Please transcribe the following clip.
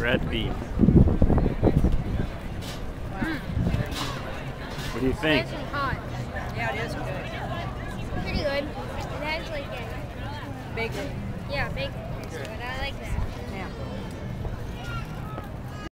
red beef. What do you think? Nice and hot. Yeah, it is good. Pretty good. It has like a Bacon. yeah, bacon.